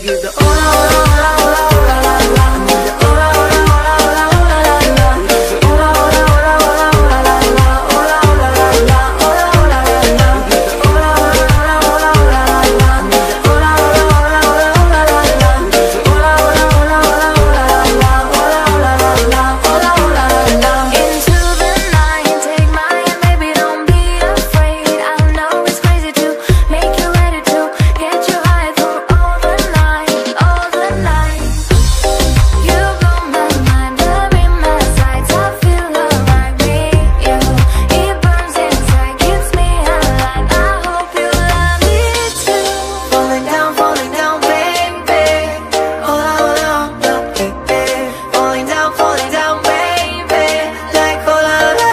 give the oh la oh la oh la oh la la la. I need the oh la oh la oh la oh la oh la la la. Oh la oh la oh la oh la oh la la la. Oh la oh la la la. Oh la oh la la la. Give the oh la oh la oh la oh la oh la la la. I need the oh la oh la oh la oh la oh la la la. Oh la oh la oh la oh la oh la la la. Oh la oh la la la. Oh la oh la la la. Into the night, take my hand, baby, don't be afraid. I know it's crazy to make you ready to get you high through all the night, all the night. You blow my mind, blood in my sights. I feel alright with you. It burns inside, keeps me alive. I hope you love me too. Falling down, baby. Oh la oh la oh la, baby. Falling down, baby. Like oh la la.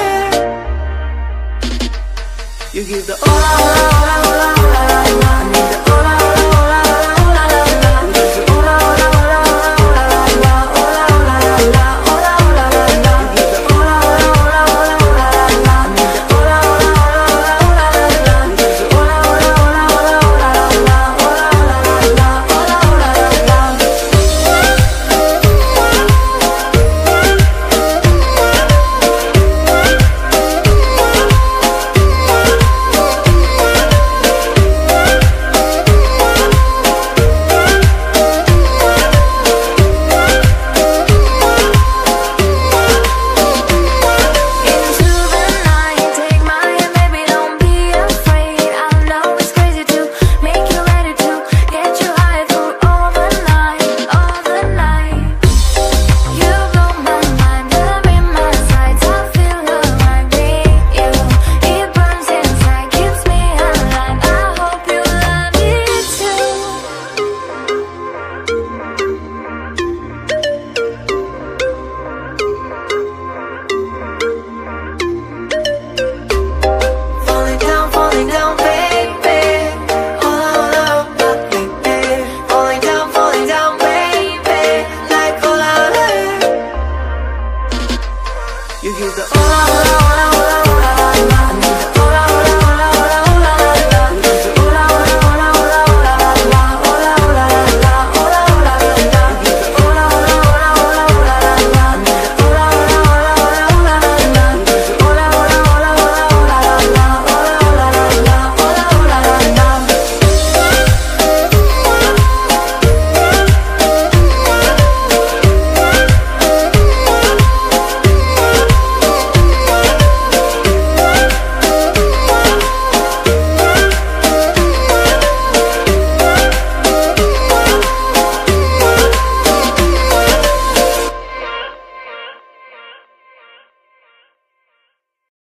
You give the oh la oh la oh la oh la oh la la la. I need the oh la oh la oh la oh la la la. Give the oh la oh la oh la oh la la la. Oh la oh la la la. Oh la oh la la la. Give the oh la oh la oh la oh la oh la la la. I need the oh la oh la oh la oh la oh la la la. Give the oh la oh la oh la oh la oh la la la. Oh la oh la la la. Oh la oh la la la. Into the night, take my hand, baby, don't be afraid. I know it's crazy to make you ready to get you high through all the night, all the night. You blow my mind, blood in my sights. I feel alright with you. It burns inside, keeps me alive. I hope you love me too. Falling down, baby. Oh la oh la oh la, baby. Falling down, baby. Like oh la la. You give the oh la oh la oh la